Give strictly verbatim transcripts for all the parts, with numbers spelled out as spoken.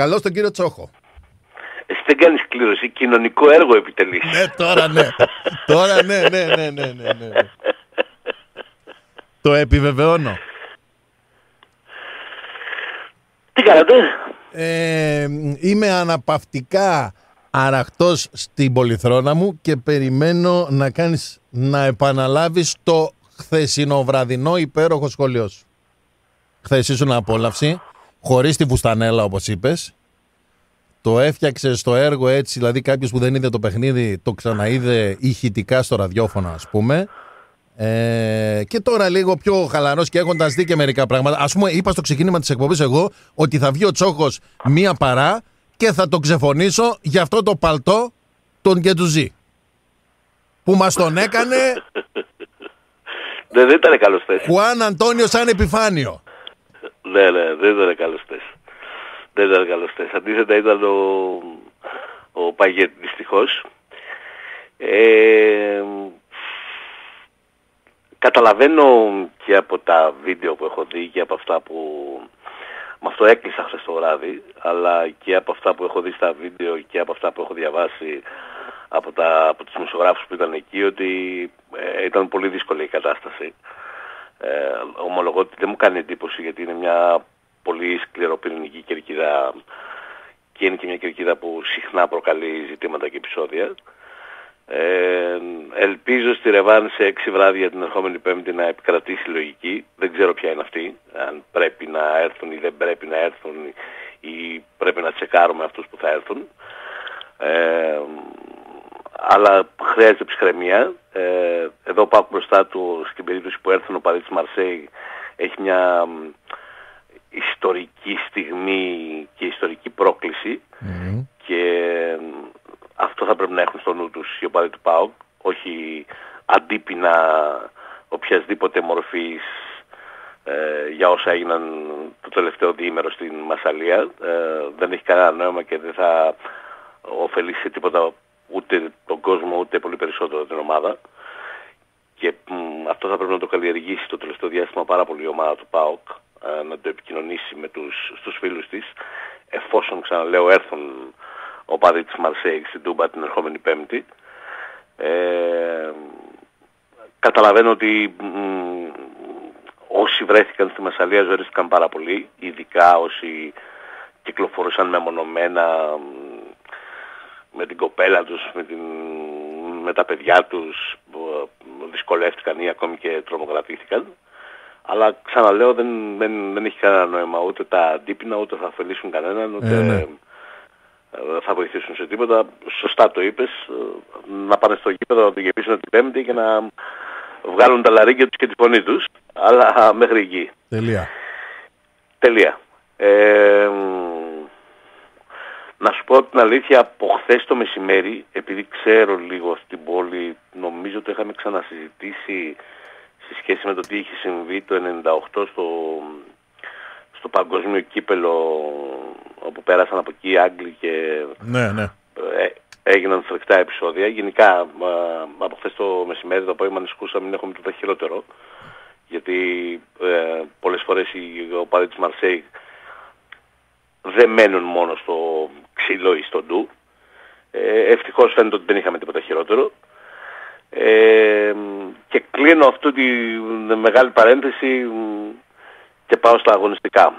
Καλώς τον κύριο Τσόχο. Εσύ δεν κάνεις κλήρωση, κοινωνικό έργο επιτελείς. Ναι, τώρα ναι. Τώρα ναι, ναι, ναι, ναι, ναι, ναι. Το επιβεβαιώνω. Τι κάνατε? Ε, είμαι αναπαυτικά αραχτός στην πολυθρόνα μου και περιμένω να κάνεις, να επαναλάβεις το χθεσινοβραδινό υπέροχο σχόλιο σου. Χθες ήσουν απόλαυση, χωρίς τη βουστανέλα όπως είπες. Το έφτιαξες το έργο έτσι, δηλαδή κάποιος που δεν είδε το παιχνίδι το ξαναείδε ηχητικά στο ραδιόφωνο, ας πούμε. Ε, και τώρα λίγο πιο χαλαρός και έχοντας δει και μερικά πράγματα. Ας πούμε, είπα στο ξεκίνημα της εκπομπής εγώ ότι θα βγει ο Τσόχος μία παρά και θα τον ξεφωνήσω για αυτό το παλτό τον Γκεντουζή που μας τον έκανε. Ναι, δεν ήταν καλός θέση. Χουάν Αντώνιο σαν επιφάνειο. Ναι, ναι, δεν ήταν καλός θέση. Δεν ήταν καλός θέση. Αντίθετα ήταν ο, ο Παγιέτ, δυστυχώς. Ε, καταλαβαίνω και από τα βίντεο που έχω δει και από αυτά που... Με αυτό έκλεισα χθες το βράδυ, αλλά και από αυτά που έχω δει στα βίντεο και από αυτά που έχω διαβάσει από, τα, από τους δημοσιογράφους που ήταν εκεί, ότι ε, ήταν πολύ δύσκολη η κατάσταση. Ε, ομολογώ ότι δεν μου κάνει εντύπωση, γιατί είναι μια πολύ σκληροπυρηνική κερκίδα και είναι και μια κερκίδα που συχνά προκαλεί ζητήματα και επεισόδια. Ε, ελπίζω στη Ρεβάν σε έξι βράδια την ερχόμενη Πέμπτη να επικρατήσει λογική. Δεν ξέρω ποια είναι αυτή, αν πρέπει να έρθουν ή δεν πρέπει να έρθουν ή πρέπει να τσεκάρουμε αυτούς που θα έρθουν. Ε, αλλά χρειάζεται ψυχραιμία. Ε, εδώ πάω μπροστά του, στην περίπτωση που έρθουν ο Παρί της Μαρσέη, έχει μια ιστορική στιγμή και ιστορική πρόκληση mm-hmm. και αυτό θα πρέπει να έχουν στο νου τους οι οπαδοί του ΠΑΟΚ, όχι αντίπεινα οποιασδήποτε μορφής ε, για όσα έγιναν το τελευταίο διήμερο στην Μασσαλία. Ε, δεν έχει κανένα νόημα και δεν θα ωφελήσει τίποτα ούτε τον κόσμο ούτε πολύ περισσότερο την ομάδα. Και μ, αυτό θα πρέπει να το καλλιεργήσει το τελευταίο διάστημα πάρα πολύ η ομάδα του ΠΑΟΚ, ε, να το επικοινωνήσει με τους, στους φίλους της, εφόσον, ξαναλέω, έρθουν ο Παρί της Μαρσέη στην Τούμπα την ερχόμενη Πέμπτη. Ε, καταλαβαίνω ότι μ, όσοι βρέθηκαν στη Μασσαλία ζορίστηκαν πάρα πολύ, ειδικά όσοι κυκλοφορούσαν μεμονωμένα με την κοπέλα τους, με, την, με τα παιδιά τους, δυσκολεύτηκαν ή ακόμη και τρομοκρατήθηκαν. Αλλά ξαναλέω, δεν, δεν, δεν έχει κανένα νόημα ούτε τα αντίπεινα, ούτε θα ωφελήσουν κανέναν, ούτε... Ε, ναι. θα βοηθήσουν σε τίποτα. Σωστά το είπες, να πάνε στο γήπεδο να το γεμίσουν την Πέμπτη και να βγάλουν τα λαρίκια τους και τη φωνή τους, αλλά μέχρι εκεί. Τελεία. Τελεία. Ε, να σου πω την αλήθεια, από χθες το μεσημέρι, επειδή ξέρω λίγο αυτή την πόλη, νομίζω το είχαμε ξανασυζητήσει σε σχέση με το τι είχε συμβεί το ενενήντα οκτώ στο, στο παγκόσμιο κύπελο, όπου πέρασαν από εκεί οι Άγγλοι και ναι, ναι. Ε, έγιναν φρικτά επεισόδια. Γενικά α, από χθες το μεσημέρι το απόγευμα ανησυχούσα μην έχουμε το χειρότερο, γιατί ε, πολλές φορές οι οπαδοί της Μαρσέη δεν μένουν μόνο στο ξύλο ή στο ντου. Ε, ευτυχώς φαίνεται ότι δεν είχαμε τίποτα χειρότερο. Ε, και κλείνω αυτή τη μεγάλη παρένθεση και πάω στα αγωνιστικά.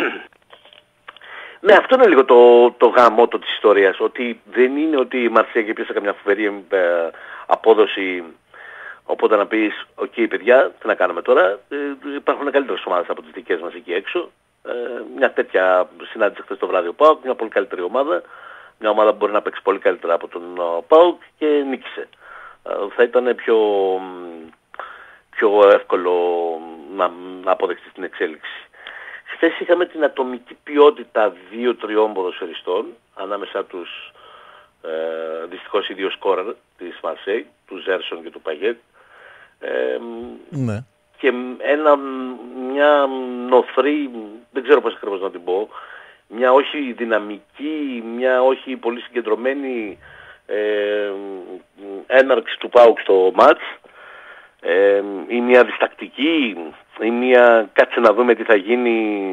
Ναι, αυτό είναι λίγο το, το γαμότο της ιστορίας, ότι δεν είναι ότι η Μαρσέη έπιασε καμιά φοβερή ε, απόδοση, οπότε να πεις, οκ okay, παιδιά, τι να κάνουμε τώρα, ε, υπάρχουν καλύτερες ομάδες από τις δικές μας εκεί έξω. Ε, μια τέτοια συνάντηση χθες το βράδυ ο ΠΑΟΚ, μια πολύ καλύτερη ομάδα, μια ομάδα που μπορεί να παίξει πολύ καλύτερα από τον ΠΑΟΚ και νίκησε. Ε, θα ήταν πιο, πιο εύκολο να, να αποδεχτεί την εξέλιξη. Χθες είχαμε την ατομική ποιότητα δύο-τριών ποδοσφαιριστών, ανάμεσα τους ε, δυστυχώς οι δύο σκόρερ της Μαρσέη, του Ζέρσον και του Παγιέτ. Ε, ναι. Και ένα, μια νοθρή, δεν ξέρω πώς ακριβώς να την πω, μια όχι δυναμική, μια όχι πολύ συγκεντρωμένη ε, έναρξη του ΠΑΟΚ στο μάτς, ε, ή μια διστακτική, ή μια κάτσε να δούμε τι θα γίνει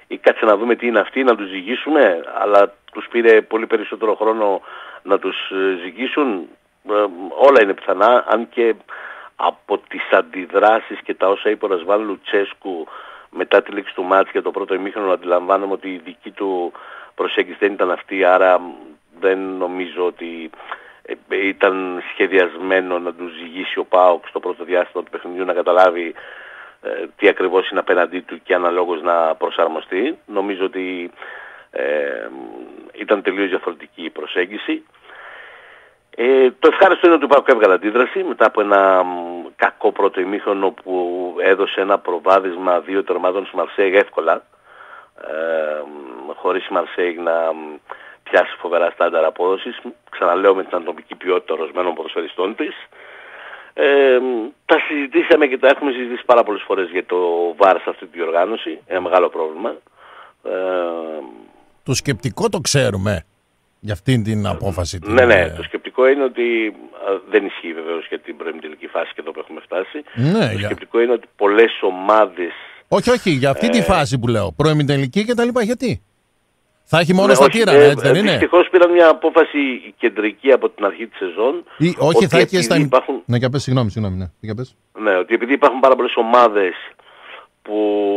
ή κάτσε να δούμε τι είναι αυτοί, να τους ζυγίσουμε, αλλά τους πήρε πολύ περισσότερο χρόνο να τους ζυγίσουν. Όλα είναι πιθανά, αν και από τις αντιδράσεις και τα όσα είπε ο Ρασβάν Λουτσέσκου μετά τη λήξη του μάτς για το πρώτο ημίχρονο, αντιλαμβάνομαι ότι η δική του προσέγγιση δεν ήταν αυτή, άρα δεν νομίζω ότι ήταν σχεδιασμένο να τους ζυγίσει ο ΠΑΟΚ στο πρώτο διάστημα του παιχνιδιού, να καταλάβει ε, τι ακριβώς είναι απέναντί του και αναλόγως να προσαρμοστεί. Νομίζω ότι ε, ήταν τελείως διαφορετική η προσέγγιση. Ε, το ευχάριστο είναι ότι ο ΠΑΟΚ έβγαλε αντίδραση μετά από ένα μ, κακό πρώτο ημίχρονο που έδωσε ένα προβάδισμα δύο τερμάτων στη Μαρσέιγ εύκολα, ε, χωρίς η Μαρσέιγ να πιάσει φοβερά στάνταρ απόδοσης, ξαναλέω με την ατομική ποιότητα ορισμένων ποδοσφαιριστών της. Ε, τα συζητήσαμε και τα έχουμε συζητήσει πάρα πολλές φορές για το βαρ σε αυτή τη διοργάνωση, ένα μεγάλο πρόβλημα. Ε, το σκεπτικό το ξέρουμε για αυτήν την απόφαση. Ναι, ναι, το σκεπτικό είναι ότι α, δεν ισχύει βεβαίως για την προημιτελική φάση και εδώ που έχουμε φτάσει. Ναι, το για... σκεπτικό είναι ότι πολλές ομάδες... Όχι, όχι, για αυτή ε... τη φάση που λέω, προημιτελική και τα λοιπά, γιατί? Θα έχει μόνο ναι, στα τύρανα, ε, έτσι δεν είναι? Δυστυχώς πήραν μια απόφαση κεντρική από την αρχή της σεζόν. Ή, όχι, θα έχει στα... Υπάρχουν... Ναι, για πες, συγγνώμη, συγγνώμη, ναι. Για πες. Ναι, ότι επειδή υπάρχουν πάρα πολλές ομάδες που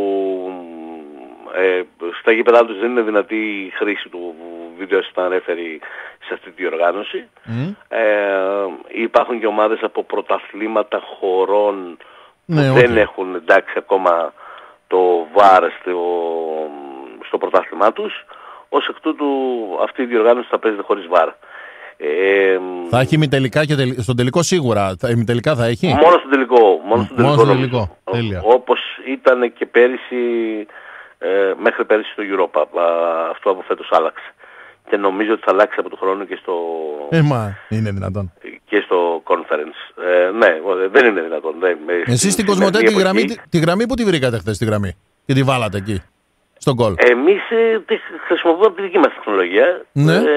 ε, στα γήπεδά τους δεν είναι δυνατή η χρήση του βίντεο assistant referee σε αυτή τη διοργάνωση. Mm. Ε, υπάρχουν και ομάδες από πρωταθλήματα χωρών ναι, που okay. δεν έχουν εντάξει ακόμα το βαρ στο, στο πρωτάθλημά τους. Ως εκ τούτου αυτή η διοργάνωση θα παίζεται χωρίς βαρ. Ε, θα έχει ημιτελικά και τελ... στον τελικό σίγουρα. Ημιτελικά θα έχει. Μόνο στον τελικό. Μόνο στον τελικό. Μόνο τελικό. Τέλεια. Όπως ήταν και πέρυσι, ε, μέχρι πέρυσι στο Europa. Αυτό από φέτος άλλαξε. Και νομίζω ότι θα αλλάξει από το χρόνο και στο... Ε, μα είναι δυνατόν. Και στο conference. Ε, ναι, δεν είναι δυνατόν. Δεν, Εσείς στην Κοσμοτέ τη γραμμή, τη, τη γραμμή που τη βρήκατε χθες τη γραμμή και τη βάλατε εκεί, στον κόλ? Εμείς ε, τη χρησιμοποιούμε από τη δική μας τεχνολογία. Ναι. Ε,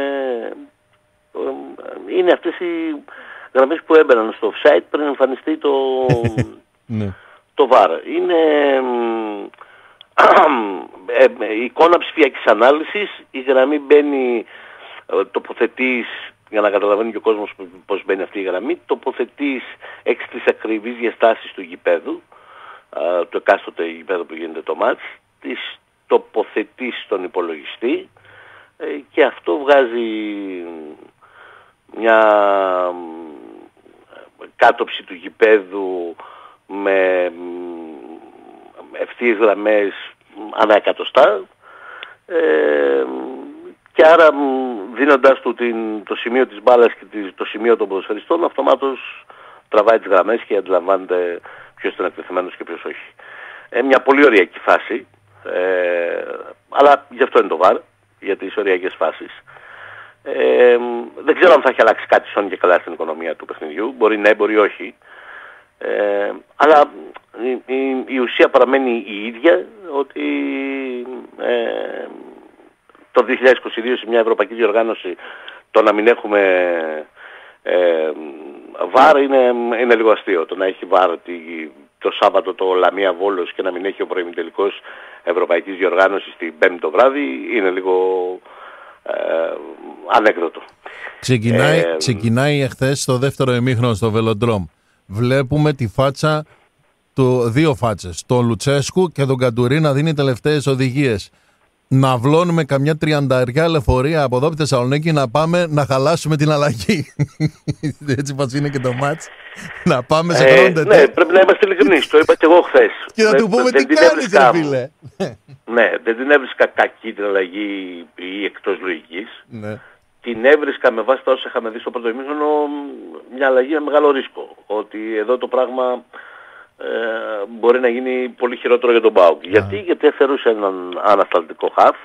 είναι αυτές οι γραμμές που έμπαιναν στο offside πριν εμφανιστεί το, ναι. το βαρ. Είναι ε, ε, εικόνα ψηφιακής ανάλυσης, η γραμμή μπαίνει, τοποθετείς, για να καταλαβαίνει και ο κόσμος πώς μπαίνει αυτή η γραμμή, τοποθετείς έξι τις ακριβείς διαστάσεις του γηπέδου, α, του εκάστοτε γηπέδου που γίνεται το μάτς, τις τοποθετείς στον υπολογιστή ε, και αυτό βγάζει μια κάτωψη του γηπέδου με ευθείες γραμμές ανά εκατοστά ε, και άρα δίνοντας του την, το σημείο της μπάλας και το σημείο των ποδοσφαιριστών αυτομάτως τραβάει τις γραμμές και αντιλαμβάνεται ποιος είναι εκτεθειμένος και ποιος όχι. Ε, μια πολύ ωριακή φάση, ε, αλλά γι' αυτό είναι το βαρ, για τις ωριακές φάσεις. Ε, δεν ξέρω αν θα έχει αλλάξει κάτι σώνει και καλά στην οικονομία του παιχνιδιού. Μπορεί ναι, μπορεί όχι. Ε, αλλά η, η, η ουσία παραμένει η ίδια, ότι ε, το δύο χιλιάδες είκοσι δύο σε μια ευρωπαϊκή διοργάνωση το να μην έχουμε ε, βαρ είναι, είναι λίγο αστείο. Το να έχει βαρ το Σάββατο το Λαμία Βόλος και να μην έχει ο προημιτελικός ευρωπαϊκής διοργάνωσης την Πέμπτη το βράδυ είναι λίγο... Ε, ανέκδοτο. Ξεκινάει, ε, ξεκινάει εχθές στο δεύτερο ημίχρονο στο Βελοντρόμ. Βλέπουμε τη φάτσα, του, δύο φάτσες, τον Λουτσέσκου και τον Καντουρί να δίνει τελευταίες οδηγίες. Να βλώνουμε καμιά τριανταριά λεωφορεία από εδώ από τη Θεσσαλονίκη να πάμε να χαλάσουμε την αλλαγή. Έτσι πως είναι και το μάτς. Να πάμε σε χρόνο. Ε, ναι, πρέπει να είμαστε ειλικρινείς. Το είπα και εγώ χθες. Και να του πούμε τι κάνεις ρε φίλε. Ναι, δεν την έβρισκα κακή την αλλαγή ή εκτός λογικής. Ναι. Την έβρισκα με βάση τα όσα είχαμε δει στο πρώτο ημίχρονο μια αλλαγή με μεγάλο ρίσκο. Ότι εδώ το πράγμα ε, μπορεί να γίνει πολύ χειρότερο για τον ΠΑΟΚ. Yeah. Γιατί, γιατί αφαιρούσε έναν ανασταλτικό χαφ,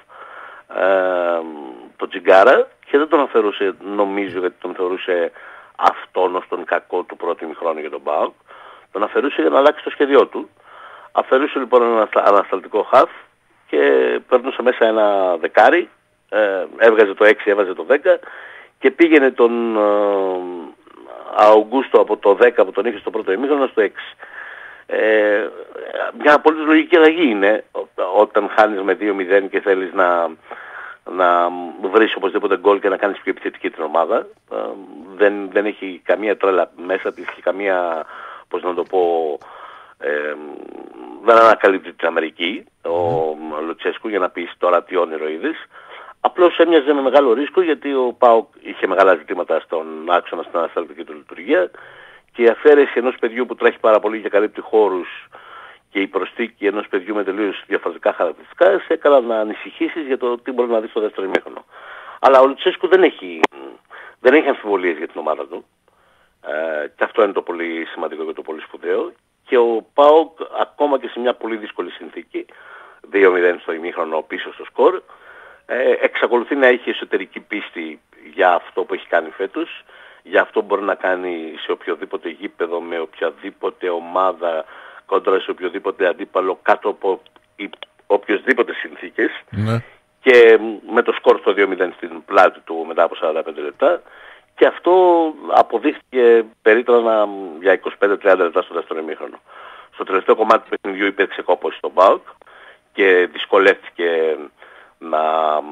ε, τον Τζιγκάρα, και δεν τον αφαιρούσε, νομίζω, γιατί τον θεωρούσε αυτόν ως τον κακό του πρώτου ημιχρόνου για τον ΠΑΟΚ. Τον αφαιρούσε για να αλλάξει το σχέδιό του. Αφαιρούσε λοιπόν ένα ανασταλτικό χαφ και παίρνουσε μέσα ένα δεκάρι, ε, έβγαζε το έξι, έβαζε το δέκα και πήγαινε τον ε, Αουγκούστο από το δέκα που τον είχε στο πρώτο ημίχρονο στο έξι. Ε, μια απολύτως λογική αλλαγή είναι όταν χάνεις με δύο μηδέν και θέλεις να, να βρεις οπωσδήποτε γκολ και να κάνεις πιο επιθετική την ομάδα. Ε, δεν, δεν έχει καμία τρέλα μέσα της και καμία, πώς να το πω, ε, δεν ανακαλύπτει την Αμερική ο Λουτσέσκου για να πεις τώρα τι όνειρο είδες. Απλώς έμοιαζε με μεγάλο ρίσκο γιατί ο ΠΑΟΚ είχε μεγάλα ζητήματα στον άξονα στην ανασταλτική του λειτουργία και η αφαίρεση ενός παιδιού που τρέχει πάρα πολύ και καλύπτει χώρους και η προσθήκη ενός παιδιού με τελείως διαφορετικά χαρακτηριστικά σε έκανα να ανησυχήσεις για το τι μπορεί να δει στο δεύτερο ημίχρονο. Αλλά ο Λουτσέσκου δεν έχει, δεν έχει αμφιβολίες για την ομάδα του ε, και αυτό είναι το πολύ σημαντικό και το πολύ σπουδαίο και ο ΠΑΟΚ ακόμα και σε μια πολύ δύσκολη συνθήκη δύο μηδέν στο ημίχρονο πίσω στο σκορ ε, εξακολουθεί να έχει εσωτερική πίστη για αυτό που έχει κάνει φέτος, για αυτό μπορεί να κάνει σε οποιοδήποτε γήπεδο, με οποιαδήποτε ομάδα, κόντρα σε οποιοδήποτε αντίπαλο, κάτω από οποιοσδήποτε συνθήκες. Ναι. Και με το σκορ στο δύο μηδέν στην πλάτη του μετά από σαράντα πέντε λεπτά. Και αυτό αποδείχθηκε περίτρανα για είκοσι πέντε τριάντα λεπτά στο δεύτερο ημίχρονο. Στο τελευταίο κομμάτι του παιχνιδιού υπήρξε κόπωση στον ΠΑΟΚ και δυσκολεύτηκε να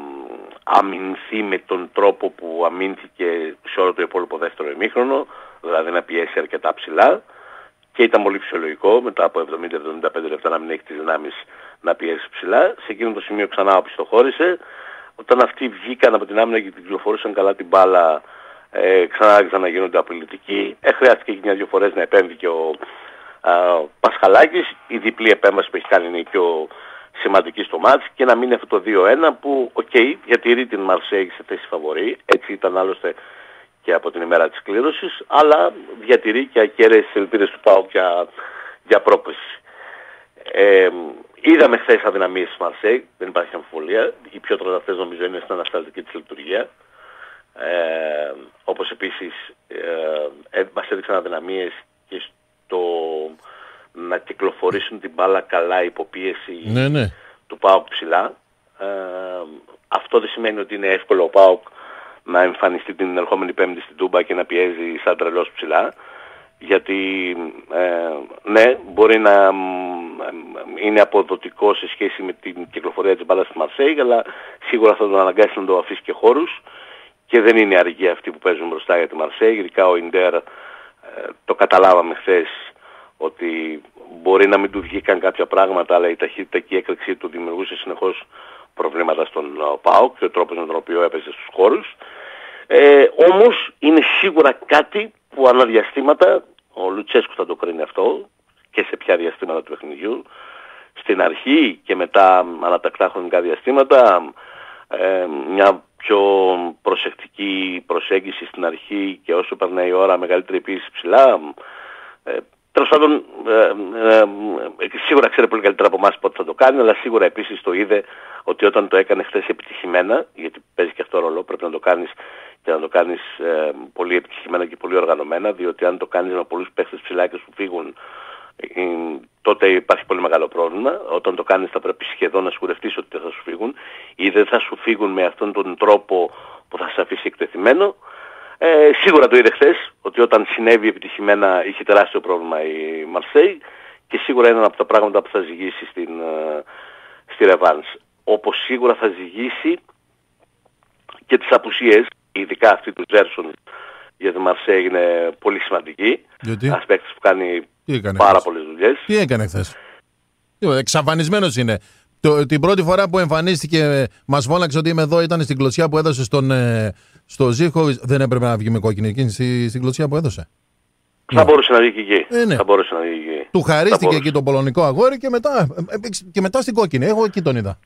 αμυνθεί με τον τρόπο που αμύνθηκε σε όλο το υπόλοιπο δεύτερο ημίχρονο, δηλαδή να πιέσει αρκετά ψηλά και ήταν πολύ φυσιολογικό μετά από εβδομήντα με εβδομήντα πέντε λεπτά να μην έχει τις δυνάμεις να πιέσει ψηλά. Σε εκείνο το σημείο ξανά οπισθοχώρησε. Όταν αυτοί βγήκαν από την άμυνα και την κυκλοφορούσαν καλά την μπάλα, ε, ξανά άρχισαν να γίνονται απειλητικοί. Ε, χρειάστηκε και μια-δυο φορές να επέμβει και ο α, Πασχαλάκης. Η διπλή επέμβαση που έχει κάνει είναι η πιο σημαντική στο μάτς και να μείνει αυτό το δύο ένα που, οκ, okay, διατηρεί την Μαρσέη σε θέση φαβορί, έτσι ήταν άλλωστε και από την ημέρα της κλήρωσης, αλλά διατηρεί και ακέραιες ελπίδες του ΠΑΟΚ για, για πρόκληση. Ε, είδαμε χθες αδυναμίες της Μαρσέη, δεν υπάρχει αμφιβολία, οι πιο τροταυτές νομίζω είναι στην ανασταλτική της λειτουργία, ε, όπως επίσης ε, ε, μας έδειξαν αδυναμίες και στο να κυκλοφορήσουν την μπάλα καλά υποπίεση ναι, ναι. του ΠΑΟΚ ψηλά. Ε, αυτό δεν σημαίνει ότι είναι εύκολο ο ΠΑΟΚ να εμφανιστεί την ερχόμενη Πέμπτη στην Τούμπα και να πιέζει σαν τρελός ψηλά. Γιατί ε, ναι, μπορεί να ε, είναι αποδοτικό σε σχέση με την κυκλοφορία της μπάλας στη Μαρσέη, αλλά σίγουρα θα τον αναγκάσει να το αφήσει και χώρους και δεν είναι αργοί αυτοί που παίζουν μπροστά για τη Μαρσέη. Ειδικά ο Ιντερ ε, το καταλάβαμε χθες ότι μπορεί να μην του βγήκαν κάποια πράγματα, αλλά η ταχύτητα και η έκρηξή του δημιουργούσε συνεχώς προβλήματα στον ΠΑΟΚ και ο τρόπος με τον οποίο έπαιζε στους χώρους. Ε, όμως είναι σίγουρα κάτι που αναδιαστήματα, ο Λουτσέσκου θα το κρίνει αυτό και σε ποια διαστήματα του παιχνιδιού, στην αρχή και μετά ανατακτά χρονικά διαστήματα, ε, μια πιο προσεκτική προσέγγιση στην αρχή και όσο περνάει η ώρα μεγαλύτερη πίεση ψηλά. Ε, Τέλος πάντων, ε, ε, ε, σίγουρα ξέρει πολύ καλύτερα από εμάς πότε θα το κάνει, αλλά σίγουρα επίσης το είδε ότι όταν το έκανε χθες επιτυχημένα, γιατί παίζει και αυτό ρόλο, πρέπει να το κάνεις και να το κάνεις ε, πολύ επιτυχημένα και πολύ οργανωμένα, διότι αν το κάνεις με πολλούς παίχτες ψηλά και σου φύγουν, ε, τότε υπάρχει πολύ μεγάλο πρόβλημα. Όταν το κάνεις θα πρέπει σχεδόν να σκουρευτείς ότι δεν θα σου φύγουν ή δεν θα σου φύγουν με αυτόν τον τρόπο που θα σε αφήσει εκτεθειμένο. Ε, σίγουρα το είδε χθες ότι όταν συνέβη επιτυχημένα είχε τεράστιο πρόβλημα η Μαρσέη και σίγουρα είναι ένα από τα πράγματα που θα ζυγίσει στην, στη ρεβάνς. Όπως σίγουρα θα ζυγίσει και τις απουσίες, ειδικά αυτή του Ζέρσον για τη Μαρσέη είναι πολύ σημαντική. Ένας παίκτης που κάνει πάρα πολλές δουλειές. Τι έκανε χθες? Εξαφανισμένος είναι. Το, την πρώτη φορά που εμφανίστηκε μας φώναξε ότι είμαι εδώ, ήταν στην κλωτσιά που έδωσε στον, ε, στο Ζίχοβιτς. Δεν έπρεπε να βγει με κόκκινη εκείνη στη, στην κλωτσιά που έδωσε? Θα ναι. μπορούσε να βγει και εκεί. Ε, ναι. Θα μπορούσε να βγει εκεί. Του χαρίστηκε εκεί το πολωνικό αγόρι και μετά, και μετά στην κόκκινη. Εγώ εκεί τον είδα.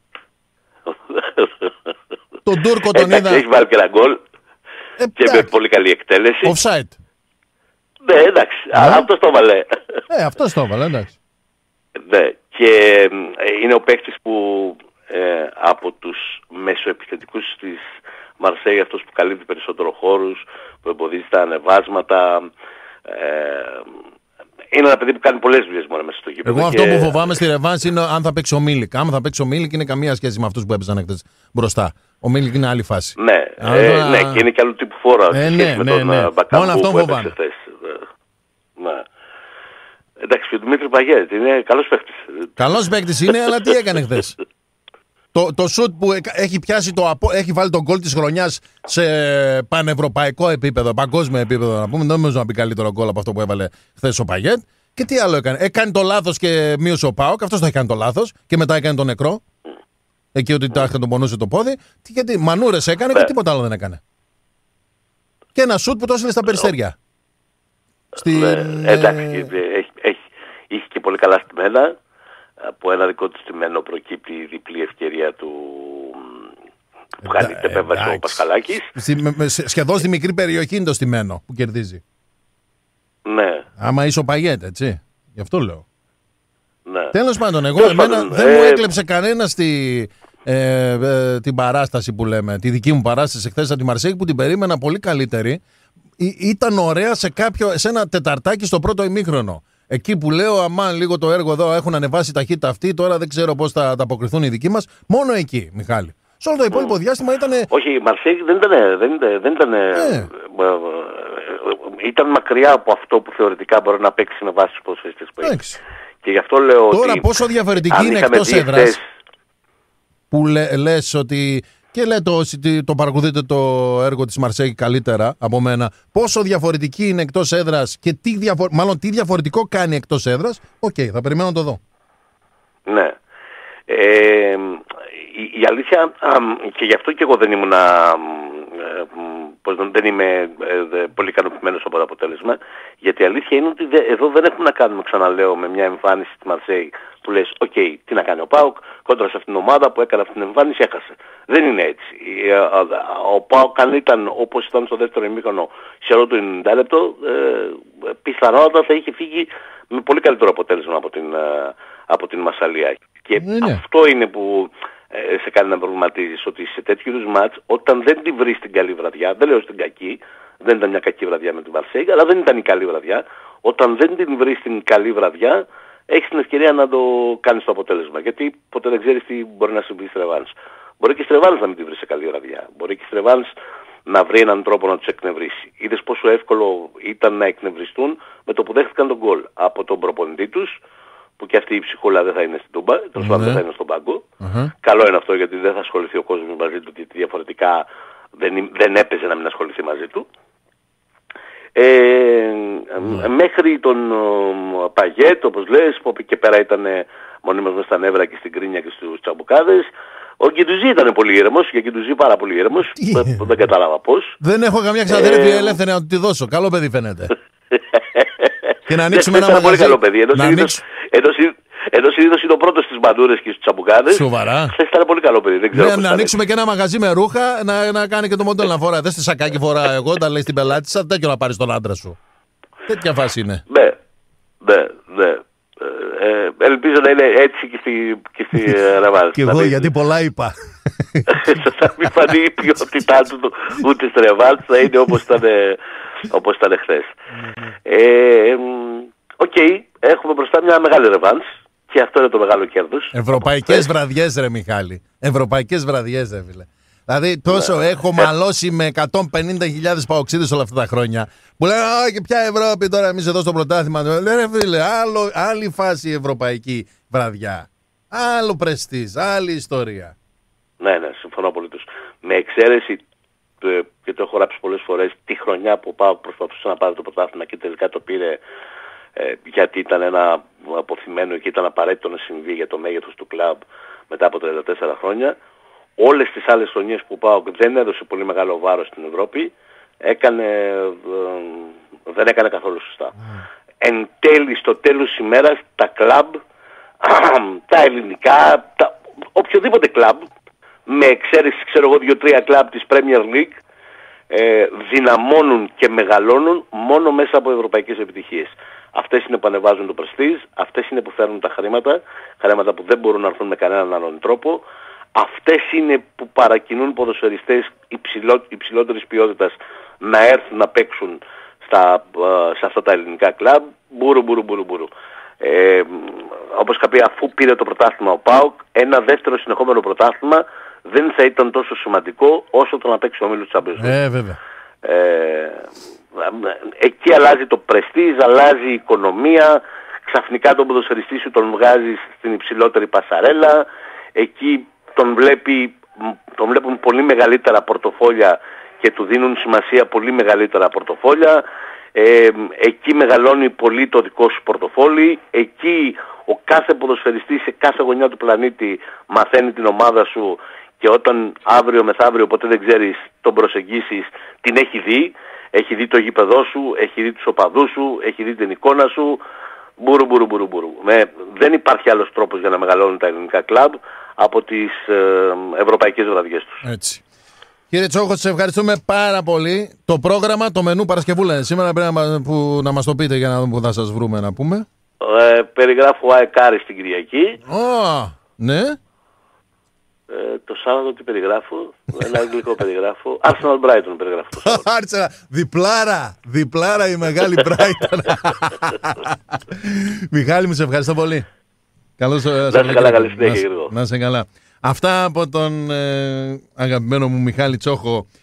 Τον Τούρκο τον εντάξει, είδα. Έχει βάλει και ένα γκολ ε, και με πολύ καλή εκτέλεση. Offside. Ναι, εντάξει. Α, αυτός το έβαλε. Ε, αυτός το έβαλε, εντάξει. Ναι. Και ε, είναι ο παίκτης που ε, από τους μεσοεπιθετικούς της Μαρσέη αυτός που καλύπτει περισσότερο χώρους, που εμποδίζει τα ανεβάσματα. Ε, είναι ένα παιδί που κάνει πολλές δουλειές μόνο μέσα στο γήπεδο. Εγώ και... αυτό που φοβάμαι στη ρεβάνση είναι αν θα παίξει ο Μίλικ. Αν θα παίξει ο Μίλικ είναι καμία σχέση με αυτούς που έπαιζαν χτες μπροστά. Ο Μίλικ είναι άλλη φάση. Ναι, ε, ε, ναι, και είναι και άλλο τύπου φόρα. Ε, ναι, με ναι, τον ναι. Μπακαμπού μόνο αυτό που φοβάμαι. Ναι. Εντάξει, ο Δημήτρη Παγιέτ είναι καλός παίκτης. Καλός παίκτης είναι, αλλά τι έκανε χθες? Το, το σουτ που έχει πιάσει το απο... έχει βάλει τον γκολ της χρονιάς σε πανευρωπαϊκό επίπεδο, παγκόσμιο επίπεδο να πούμε. Δεν νομίζω να πει καλύτερο γκολ από αυτό που έβαλε χθες ο Παγιέτ. Και τι άλλο έκανε? Έκανε το λάθος και μείωσε ο ΠΑΟΚ. Αυτός το έκανε το λάθος και μετά έκανε το νεκρό. Εκεί ότι τάχτα τον πονούσε το πόδι. Γιατί μανούρες έκανε και τίποτα άλλο δεν έκανε. Και ένα σουτ που το έστειλε στα περιστέρια. Στην... Εντάξει, έχει, έχει, είχε και πολύ καλά στημένα. Από ένα δικό του στημένο προκύπτει η διπλή ευκαιρία του που κάνει την επέμβαση ο Πασχαλάκης. Σχεδόν στη μικρή περιοχή είναι το στημένο που κερδίζει. Ναι. Άμα είσαι ο Παγιέτ, έτσι. Γι' αυτό λέω. Ναι. Τέλος πάντων, εγώ εμένα, ε... δεν μου έκλεψε κανένα τη, ε, ε, την παράσταση που λέμε, τη δική μου παράσταση χθες από τη Μαρσέη που την περίμενα πολύ καλύτερη. Ή, ήταν ωραία σε, κάποιο, σε ένα τεταρτάκι στο πρώτο ημίχρονο. Εκεί που λέω, αμάν λίγο το έργο εδώ έχουν ανεβάσει ταχύτητα αυτή, τώρα δεν ξέρω πώς θα ανταποκριθούν οι δικοί μας. Μόνο εκεί, Μιχάλη. Σε όλο το υπόλοιπο mm. διάστημα ήταν. Όχι, η Μαρσέη δεν ήταν. Δεν ήταν, δεν ήταν ε. Ήταν μακριά από αυτό που θεωρητικά μπορεί να παίξει με βάση τους ποδοσφαιριστές που έχει. Και γι' αυτό λέω τώρα ότι πόσο διαφορετική είναι εκτός έδρας που λε, λες ότι και λέτε όσοι το παρακολουθείτε το έργο της Μαρσέη καλύτερα από μένα, πόσο διαφορετική είναι εκτός έδρας και τι, διαφο... μάλλον τι διαφορετικό κάνει εκτός έδρας. Οκ, okay, θα περιμένω να το δω. Ναι. Ε, η, η αλήθεια, α, και γι' αυτό και εγώ δεν ήμουν α, πως δεν είμαι ε, πολύ ικανοποιημένος από το αποτέλεσμα, γιατί η αλήθεια είναι ότι δε, εδώ δεν έχουμε να κάνουμε, ξαναλέω, με μια εμφάνιση στη Μαρσέη που λες, οκ, okay, τι να κάνει ο ΠΑΟΚ κόντρα σε αυτήν την ομάδα που έκανε αυτή την εμφάνιση, έχασε. Δεν είναι έτσι. Ο ΠΑΟΚ αν ήταν όπως ήταν στο δεύτερο ημίχρονο σε όλο το ενενήντα λεπτό, ε, πιθανότατα θα είχε φύγει με πολύ καλύτερο αποτέλεσμα από την, από την Μασσαλία. Και είναι. Αυτό είναι που ε, σε κάνει να προβληματίζεις, ότι σε τέτοιου είδους μάτς, όταν δεν τη βρεις την καλή βραδιά, δεν λέω στην κακή, δεν ήταν μια κακή βραδιά με την Μαρσέη, αλλά δεν ήταν η καλή βραδιά, όταν δεν την βρεις την καλή βραδιά, έχεις την ευκαιρία να το κάνεις το αποτέλεσμα. Γιατί ποτέ δεν ξέρεις τι μπορεί να συμβεί στη ρεβάνς. Μπορεί και στη ρεβάνς να μην την βρεις σε καλή βραδιά. Μπορεί και στη ρεβάνς να βρει έναν τρόπο να τους εκνευρίσει. Είδες πόσο εύκολο ήταν να εκνευριστούν με το που δέχτηκαν τον γκολ από τον προπονητή τους, που και αυτή η ψυχούλα δεν θα είναι στην Τούμπα, τέλος πάντων δεν θα είναι στον πάγκο. Uh-huh. Καλό είναι αυτό γιατί δεν θα ασχοληθεί ο κόσμος μαζί του, γιατί διαφορετικά δεν, δεν έπαιζε να μην ασχοληθεί μαζί του. Ε, mm. Μέχρι τον uh, Παγιέτ, όπως λες, που και πέρα ήταν μονίμως μες στα νεύρα και στην κρίνια και στους τσαμπουκάδες. Ο Κιντουζή ήταν πολύ ήρεμος, και ο Κιντουζή πάρα πολύ ήρεμος, που δεν κατάλαβα πώς. Δεν έχω καμιά ξαδέρφη ε... ελεύθερη να του τη δώσω. Καλό παιδί φαίνεται. Και να ανοίξουμε ένα μαγαζί. Πολύ καλό παιδί. Ενώ συνήθως, ενώ, ενώ συνήθως είναι ο πρώτος στις μπαντούρες και στους τσαμπουκάδες. Σοβαρά. Χθες ήταν πολύ καλό παιδί. Δεν ξέρω ναι, να ανοίξουμε και ένα μαγαζί με ρούχα, να, να κάνει και το μοντέλο να φοράει. Δεν στη σακάκι φοράω εγώ, όταν λέει στην πελάτη σαν τέτοιο να πάρει τον άντρα σου. Τέτοια φάση είναι. Ναι, ναι, ναι. Ε, ελπίζω να είναι έτσι και στη, και στη Ραβάζ. Και εγώ γιατί πολλά είπα. Θα μην φανεί η ποιότητά του ούτε στη Ραβάζ, θα είναι όπως ήταν, όπως ήταν χθες. Οκ, okay, έχουμε μπροστά μια μεγάλη ρεβάνς και αυτό είναι το μεγάλο κέρδος. Ευρωπαϊκές βραδιές ρε Μιχάλη. Ευρωπαϊκές βραδιές ρε φίλε. Δηλαδή τόσο ναι. έχω μαλώσει με εκατόν πενήντα χιλιάδες παοξίδες όλα αυτά τα χρόνια που λένε α, και ποια Ευρώπη τώρα εμείς εδώ στο πρωτάθλημα. Λένε φίλε, άλλο, άλλη φάση ευρωπαϊκή βραδιά. Άλλο πρεστίζ, άλλη ιστορία. Ναι, ναι, συμφωνώ απολύτως. Με εξαίρεση, και το έχω γράψει πολλές φορές, τη χρονιά που πάω προσπαθούσε να πάρει το πρωτάθλημα και τελικά το πήρε ε, γιατί ήταν ένα αποθυμένο και ήταν απαραίτητο να συμβεί για το μέγεθος του κλαμπ μετά από τριάντα τέσσερα χρόνια. Όλες τις άλλες χρονιές που πάω δεν έδωσε πολύ μεγάλο βάρος στην Ευρώπη, έκανε, ε, δεν έκανε καθόλου σωστά. Mm. Εν τέλει, στο τέλος της ημέρας, τα κλαμπ, τα ελληνικά, τα, οποιοδήποτε κλαμπ, με εξαίρεση ξέρω εγώ δύο-τρία κλαμπ της Premier League, ε, δυναμώνουν και μεγαλώνουν μόνο μέσα από ευρωπαϊκές επιτυχίες. Αυτές είναι που ανεβάζουν το πρεστίζ, αυτές είναι που φέρνουν τα χρήματα, χρήματα που δεν μπορούν να έρθουν με κανέναν άλλον τρόπο. Αυτές είναι που παρακινούν ποδοσφαιριστές υψηλό, υψηλότερης ποιότητας να έρθουν να παίξουν στα, σε αυτά τα ελληνικά κλαμπ. Μπούρου, μπούρου, μπούρου, μπούρου. Ε, όπως είχα πει, αφού πήρε το πρωτάθλημα ο ΠΑΟΚ, ένα δεύτερο συνεχόμενο πρωτάθλημα δεν θα ήταν τόσο σημαντικό όσο το να παίξει ο όμιλος της Champions League. Ε, βέβαια. Ε, εκεί αλλάζει το πρεστίζ, αλλάζει η οικονομία, ξαφνικά τον ποδοσφαιριστή σου τον βγάζεις στην υψηλότερη πασαρέλα, εκεί τον, βλέπει, τον βλέπουν πολύ μεγαλύτερα πορτοφόλια και του δίνουν σημασία πολύ μεγαλύτερα πορτοφόλια, ε, εκεί μεγαλώνει πολύ το δικό σου πορτοφόλι, εκεί ο κάθε ποδοσφαιριστής σε κάθε γωνιά του πλανήτη μαθαίνει την ομάδα σου και όταν αύριο μεθαύριο, ποτέ δεν ξέρεις, τον προσεγγίσεις, την έχει δει, έχει δει το γήπεδό σου, έχει δει τους οπαδούς σου, έχει δει την εικόνα σου, μπουρου μπουρου μπουρου μπουρου. Με, δεν υπάρχει άλλος τρόπος για να μεγαλώνουν τα ελληνικά κλαμπ από τις ε, ευρωπαϊκές βραδιές τους. Έτσι. Κύριε Τσόχο, σε ευχαριστούμε πάρα πολύ. Το πρόγραμμα, το μενού Παρασκευούλα σήμερα πρέπει να, που, να μας το πείτε για να δούμε που θα σας βρούμε να πούμε. Ε, περιγράφω αεκάρι στην Κυριακή. Oh, ναι. Ε, το Σάββατο τι περιγράφω, ένα αγγλικό περιγράφω. Arsenal Brighton περιγράφω το Σάββατο. Διπλάρα, διπλάρα η μεγάλη Brighton. Μιχάλη μου, σε ευχαριστώ πολύ. Καλώς, να είσαι καλά, καλή συνέχεια. Να είσαι καλά. Αυτά από τον ε, αγαπημένο μου Μιχάλη Τσόχο.